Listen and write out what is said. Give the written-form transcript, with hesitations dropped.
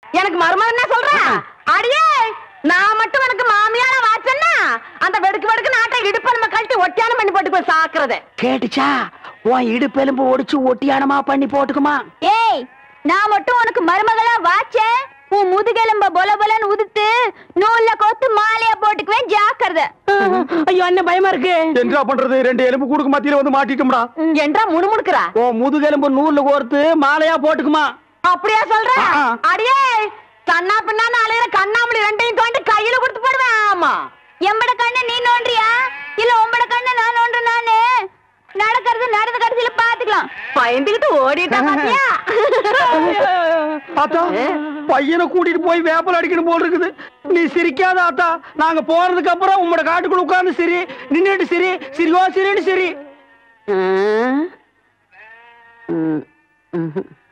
எனக்கு மருமகன் என்ன சொல்றேன்? அடியே நான் மட்டும் எனக்கு மாமியார வாச்சன்னா அந்த வெடுக்கு வெடுக்கு நாட்டை இடுப்பெலும்பு கழட்டி ஒட்டியானம் பண்ணி போட்டு போய் சாக்குறது. கேட்டுச்சா? உன் இடுப்பெலும்பு ஒடிச்சு ஒட்டியானமா பண்ணி போட்டுக்குமா? ஏய், நான் மட்டும் உனக்கு மருமகளா வாச்சேன், உன் முதுகெலும்ப பொல பொலன்னு உதுத்து நூல்ல கோத்து மாலையா போட்டுக்குவேன், ஜாக்கிரதை. ஐயோ அண்ணன் பயமா இருக்கு. என்ன பண்றது? 2 எலும்பு கூடுக்கு மத்தியில வந்து மாட்டிட்டோம்டா. என்றா முணுமுணுக்குறா? உன் முதுகெலும்பு நூல்ல கோர்த்து மாலையா போட்டுக்குமா? அப்படியா சொல்ற? அடியே கண்ணா பின்னான்னு அலையிற கண்ணாமணி 2ஐயும் தோண்டி கையில கொடுத்து போடுவேன். ஆமா, எம்பட கண்ண நீ நோண்டியா இல்ல உம்பட கண்ண நான் நோண்டுறேன்? நானு நடக்கிறது நடந்த கடைசியில பாத்துக்கலாம். பயந்துகிட்டு ஓடிட்டா பாத்தியா? ஆத்தா, பையனை கூட்டிட்டு போய் வேப்பல் அடிக்கணும் போல் இருக்குது. நீ சிரிக்காத ஆத்தா. நாங்க போறதுக்கு அப்புறம் உங்களோட காட்டுக்குள்ள உட்கார்ந்து சரி, நின்னுட்டு சரி, சிரிவா சிரின்னு சரி.